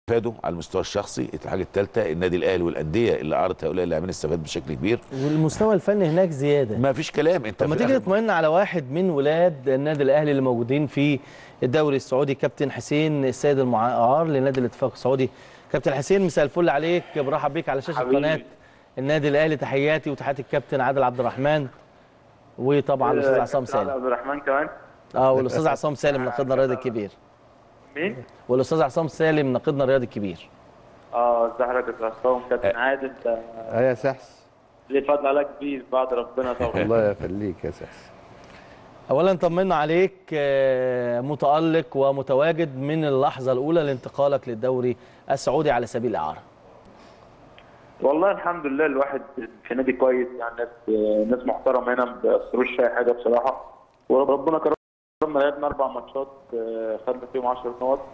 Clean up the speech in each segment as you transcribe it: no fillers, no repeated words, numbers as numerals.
استفادوا على المستوى الشخصي. الحاجه الثالثه النادي الاهلي والانديه اللي عرضت هؤلاء اللاعبين استفاد بشكل كبير، والمستوى الفني هناك زياده. ما فيش كلام. انت طب ما تيجي نطمئن على واحد من ولاد النادي الاهلي اللي موجودين في الدوري السعودي، كابتن حسين السيد المعار لنادي الاتفاق السعودي. كابتن حسين مساء الفل عليك، برحب بيك على شاشه قناه النادي الاهلي. تحياتي وتحيات الكابتن عادل عبد الرحمن، وطبعا الاستاذ عصام سالم. عبد الرحمن كمان. والاستاذ عصام سالم ناقدنا الرياضي الكبير. مين؟ والاستاذ عصام سالم ناقدنا الرياضي الكبير. ازي حضرتك يا عصام؟ كابتن عادل يا سحس، ليه فضل عليك كبير بعد ربنا طبعا. الله يخليك يا سحس. اولا طمنا عليك، متالق ومتواجد من اللحظه الاولى لانتقالك للدوري السعودي على سبيل الاعاره. والله الحمد لله الواحد في نادي كويس، يعني ناس محترمه هنا، ما بيأثروش اي حاجه بصراحه، وربنا كرمنا لعبنا 4 ماتشات خدنا فيهم 10 نقط،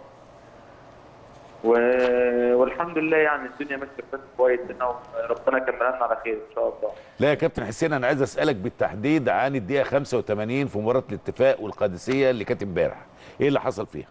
والحمد لله يعني الدنيا ماشيه بشكل كويس هنا، وربنا يكملها لنا على خير ان شاء الله. لا يا كابتن حسين، انا عايز اسالك بالتحديد عن الدقيقه 85 في مباراه الاتفاق والقادسيه اللي كانت امبارح، ايه اللي حصل فيها؟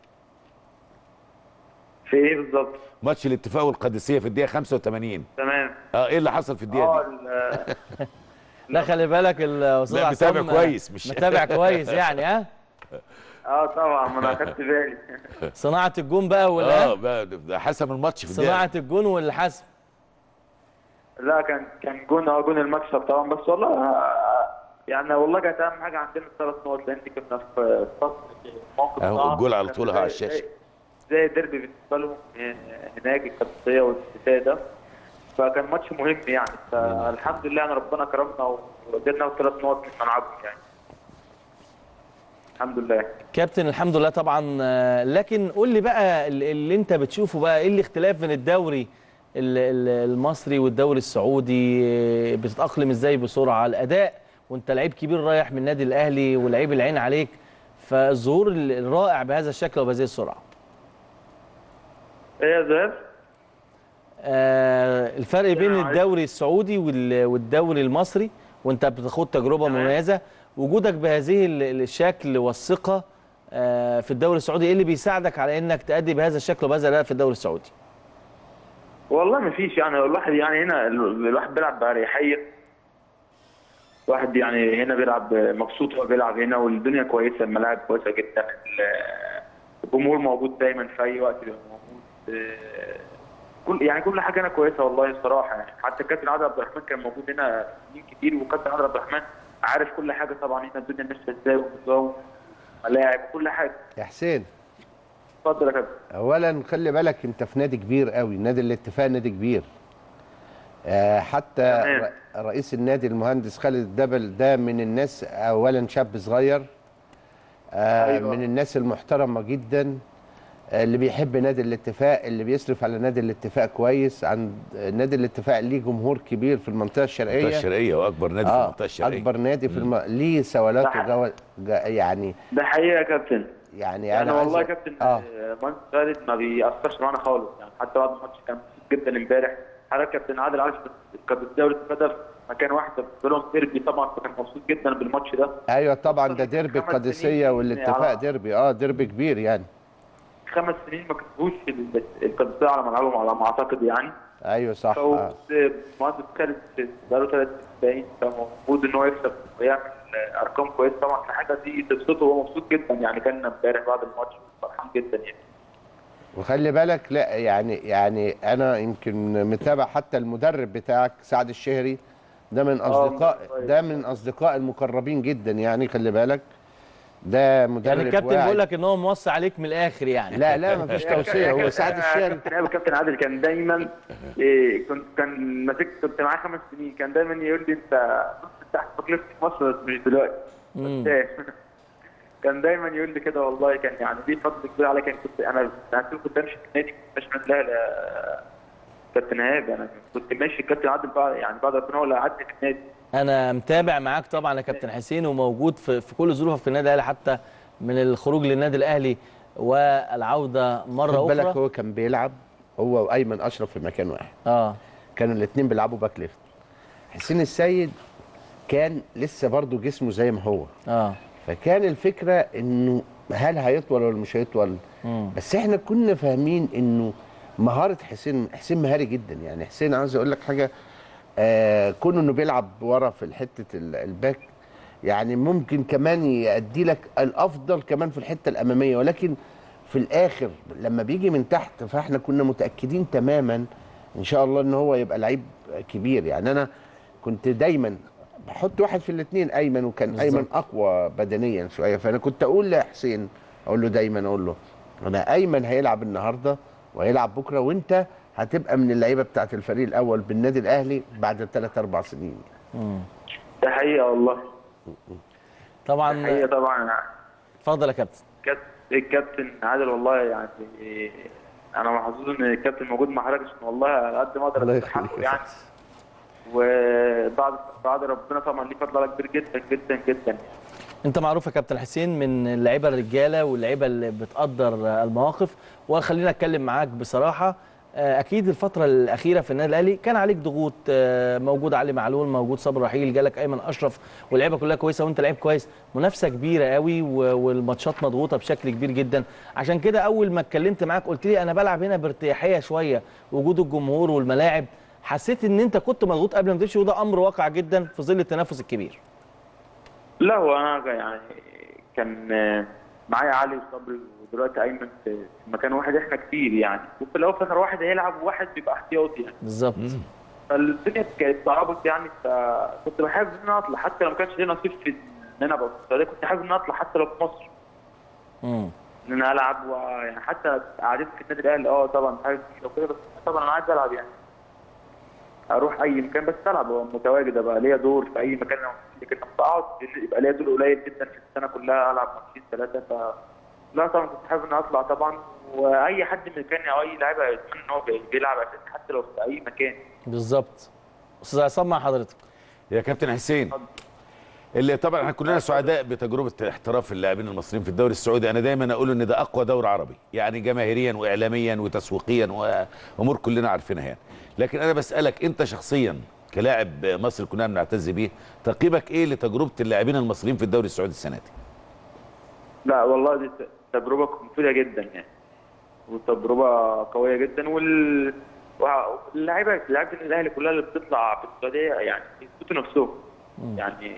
في ايه بالظبط؟ ماتش الاتفاق والقادسيه في الدقيقه 85. تمام. ايه اللي حصل في الدقيقه دي؟ لا خلي بالك الاستاذ عصام متابع كويس، مش متابع كويس يعني. طبعا ما انا اخدت بالي. صناعه الجون بقى ولا بقى ده حسم الماتش في الدقيقه. صناعه الجون والحسم. لا كان جون المكسب طبعا، بس والله يعني والله كانت اهم حاجه عندنا ال3 نقط، لان كنا في موقف صعب. الجول على طول على الشاشه زي ديربي بالنسبه لهم هناك القادسيه والاتفاق ده، فكان ماتش مهم يعني. فالحمد لله يعني ربنا كرمنا وادينا 3 نقط من ملعبهم يعني. الحمد لله كابتن، الحمد لله طبعا. لكن قول لي بقى اللي انت بتشوفه بقى، ايه الاختلاف بين الدوري المصري والدوري السعودي؟ بتتأقلم ازاي بسرعه؟ الاداء وانت لعيب كبير رايح من النادي الاهلي ولعيب العين عليك، فالظهور الرائع بهذا الشكل وبهذه السرعه. ايه يا زهير؟ الفرق بين الدوري السعودي والدوري المصري، وانت بتاخد تجربه مميزه، وجودك بهذه الشكل والثقه في الدوري السعودي، ايه اللي بيساعدك على انك تأدي بهذا الشكل وبهذا الاداء في الدوري السعودي؟ والله ما فيش يعني، الواحد يعني هنا الواحد بيلعب بأريحية، الواحد يعني هنا بيلعب مبسوط وهو بيلعب هنا، والدنيا كويسه، الملاعب كويسه جدا، الجمهور موجود دايما في اي وقت بيبقى موجود، كل حاجه هنا كويسه والله الصراحه يعني. حتى الكابتن عادل عبد الرحمن كان موجود هنا سنين كتير، والكابتن عادل عبد الرحمن عارف كل حاجه طبعا هنا الدنيا ماشيه ازاي، والنظام ملاعب وكل حاجه. يا حسين، اتفضل يا كابتن. اولا خلي بالك انت في نادي كبير قوي، نادي الاتفاق نادي كبير. حتى رئيس النادي المهندس خالد الدبل ده من الناس، اولا شاب صغير، أيوة. من الناس المحترمه جدا، اللي بيحب نادي الاتفاق، اللي بيصرف على نادي الاتفاق كويس. عند نادي الاتفاق ليه جمهور كبير في المنطقه الشرقيه. المنطقه الشرقيه واكبر نادي في المنطقه الشرقيه، اكبر نادي في ليه سوالات يعني. ده حقيقه يا كابتن. يعني انا والله يا كابتن مهندس خالد ما بيأثرش معانا خالص يعني. حتى بعد الماتش كان مبسوط جدا امبارح. حضرتك كابتن عادل عارف كانت الدوري اتفق مكان واحد لهم ديربي طبعا، فكان مبسوط جدا بالماتش ده. ايوه طبعا، ده ديربي القادسيه والاتفاق ديربي ديربي كبير يعني. 5 سنين ما كسبوش القادسيه على ملعبهم على ما اعتقد يعني. ايوه صح. مهندس خالد بقاله 3 سنين فمفروض ان هو يكسب ويعمل ارقام كويسه طبعا، في حاجه دي تبسطه وهو مبسوط جدا يعني. كان امبارح بعد الماتش فرحان جدا يعني. وخلي بالك، لا يعني انا يمكن متابع حتى المدرب بتاعك سعد الشهري، ده من اصدقاء المقربين جدا يعني. خلي بالك ده مدرب يعني الكابتن بيقول لك ان هو موصي عليك من الاخر يعني. لا مفيش توصيه، هو سعد الشهري. كابتن عادل كان دايما كان ماسك، كنت معاه 5 سنين، كان دايما يقول لي انت تحت تكلفه مصر بس مش دلوقتي. كان دايما يقول لي كده والله. كان يعني دي فضل كبير عليا. كنت امشي في النادي، كنت ماشي من الاهلي كابتن ايهاب، انا كنت ماشي الكابتن عادل بعد ربنا هو اللي قعدني في النادي. انا متابع معاك طبعا يا كابتن حسين، وموجود في كل ظروفك في النادي الاهلي، حتى من الخروج للنادي الاهلي والعوده مره اخرى. خد بالك هو كان بيلعب هو وايمن اشرف في مكان واحد. كانوا الاثنين بيلعبوا باك ليفت. حسين السيد كان لسه برضه جسمه زي ما هو. فكان الفكره انه هل هيطول ولا مش هيطول. بس احنا كنا فاهمين انه مهاره حسين مهاري جدا. يعني حسين عاوز اقول لك حاجه، كونه انه بيلعب ورا في حته الباك، يعني ممكن كمان يأدي لك الافضل كمان في الحته الاماميه، ولكن في الاخر لما بيجي من تحت فاحنا كنا متاكدين تماما ان شاء الله ان هو يبقى لعيب كبير. يعني انا كنت دايما بحط واحد في الاثنين ايمن، وكان بالظبط. ايمن اقوى بدنيا شويه، فانا كنت اقول لحسين، اقول له دايما، اقول له انا ايمن هيلعب النهارده وهيلعب بكره، وانت هتبقى من اللعيبه بتاعه الفريق الاول بالنادي الاهلي بعد 3-4 سنين. ده حقيقه والله. ده طبعا. حقيقه طبعا. اتفضل يا كابتن. الكابتن عادل والله يعني انا محظوظ ان الكابتن موجود مع حضرتك، عشان والله على قد ما الله اقدر يخليك استحقه يا يعني. وبعد ربنا طبعا ليه فضل كبير جدا جدا جدا. انت معروف يا كابتن حسين من اللعيبه الرجاله واللعيبه اللي بتقدر المواقف، وخلينا اتكلم معاك بصراحه. اكيد الفتره الاخيره في النادي الاهلي كان عليك ضغوط، موجود علي معلول، موجود صبري رحيل، جالك ايمن اشرف، واللعيبه كلها كويسه وانت لعيب كويس، منافسه كبيره قوي والماتشات مضغوطه بشكل كبير جدا. عشان كده اول ما اتكلمت معاك قلت لي انا بلعب هنا بارتياحيه شويه، وجود الجمهور والملاعب، حسيت ان انت كنت مضغوط قبل ما تمشي، وده امر واقع جدا في ظل التنافس الكبير. لا هو انا يعني كان معايا علي وصبري ودلوقتي ايمن في مكان واحد، احنا كتير يعني، وفي الاول في الاخر واحد هيلعب وواحد بيبقى احتياطي يعني. بالظبط. فالدنيا كانت صعبت يعني، فكنت بحب ان انا اطلع حتى لو ما كانش لي نصيب في ان انا ابقى في السعوديه، كنت حابب ان انا اطلع حتى لو في مصر. ان انا العب، ويعني حتى قعدت في النادي الاهلي طبعا حاجه كتير وكده، بس طبعا انا عايز العب يعني. اروح اي مكان بس العب، هو متواجد، ابقى ليا دور في اي مكان. لكن لما اقعد يبقى ليا دور قليل جدا في السنه كلها، العب ماتشين 3. لا طبعا كنت حابب ان اطلع طبعا، واي حد مكاني او اي لاعب يتمنى ان هو بيلعب اساسي حتى لو في اي مكان. بالظبط. استاذ عصام مع حضرتك. يا كابتن حسين، اللي طبعا احنا كلنا سعداء بتجربه احتراف اللاعبين المصريين في الدوري السعودي. انا دايما اقول ان ده اقوى دوري عربي، يعني جماهيريا واعلاميا وتسويقيا وامور كلنا عارفينها يعني. لكن انا بسالك انت شخصيا كلاعب مصري كنا بنعتز بيه، تقييمك ايه لتجربه اللاعبين المصريين في الدوري السعودي السنه دي؟ لا والله دي تجربه مفيده جدا يعني، وتجربه قويه جدا. واللاعيبه الاهلي كلها اللي بتطلع في السعوديه يعني بيثبتوا نفسهم، يعني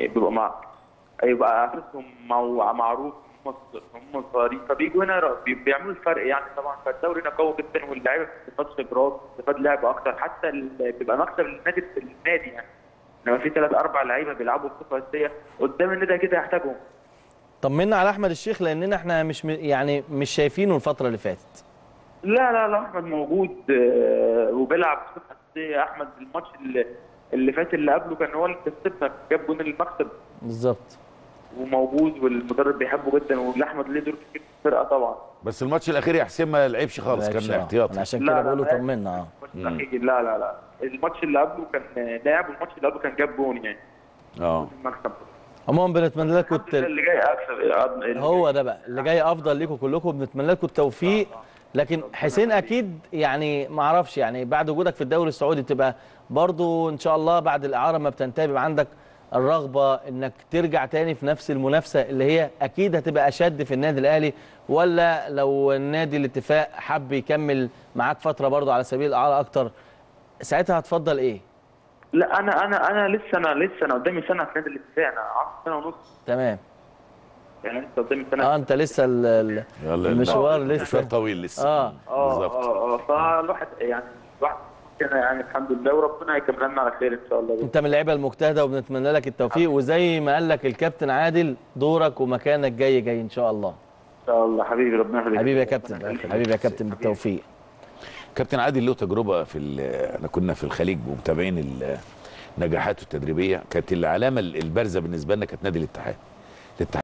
يبقى اساسهم معروف، هم صغيرين فبيجوا هنا بيعملوا الفرق يعني. طبعا فالدوري هنا قوي جدا، واللاعيبه بتستفاد خبرات، بتستفاد لعب اكتر، حتى بيبقى مكسب للنادي يعني. لما في 3-4 لعيبه بيلعبوا بصفه اساسيه قدام النادي كده يحتاجهم. طمنا على احمد الشيخ، لاننا احنا مش شايفينه الفتره اللي فاتت. لا احمد موجود وبيلعب بصفه اساسيه. احمد الماتش اللي فات اللي قبله كان هو اللي كسبنا، جاب جون المكسب. بالظبط. وموجود والمدرب بيحبه جدا، واحمد ليه دور كبير في الفرقه طبعا. بس الماتش الاخير يا حسين ما لعبش خالص، كان احتياطي. انا عشان كده بقول له طمنا. لا الماتش اللي قبله كان لاعب، والماتش اللي قبله كان جاب جون يعني. المكسب. عموما بنتمنى لكم اللي جاي اكسب. هو ده بقى اللي جاي افضل ليكم كلكم، بنتمنى لكم التوفيق. لكن حسين اكيد يعني ما اعرفش، يعني بعد وجودك في الدوري السعودي تبقى برضو ان شاء الله بعد الاعاره ما بتنتهي بيبقى عندك الرغبه انك ترجع تاني في نفس المنافسه اللي هي اكيد هتبقى اشد في النادي الاهلي، ولا لو النادي الاتفاق حب يكمل معاك فتره برضو على سبيل الاعاره اكتر، ساعتها هتفضل ايه؟ لا انا لسه قدامي سنه في نادي الاتفاق، انا قعدت سنه ونص. تمام. يعني لسه قدامي سنه. انت لسه المشوار لسه طويل لسه. بالظبط. فالواحد يعني يعني الحمد لله، وربنا يكمل لنا على خير ان شاء الله. انت من اللعيبه المجتهده وبنتمنى لك التوفيق، وزي ما قال لك الكابتن عادل دورك ومكانك جاي ان شاء الله. ان شاء الله حبيبي، ربنا يخليك. حبيبي يا كابتن، حبيبي يا كابتن، بالتوفيق. كابتن عادل له تجربه احنا كنا في الخليج ومتابعين نجاحاته التدريبيه، كانت العلامه البارزه بالنسبه لنا كانت نادي الاتحاد.